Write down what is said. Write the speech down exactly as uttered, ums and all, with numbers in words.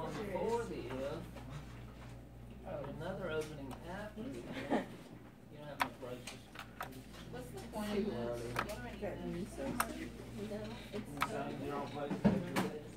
on before the if. Oh, another opening after the if. You don't have enough braces. What's the point of this? What are any of them? No, it's Signs in all places.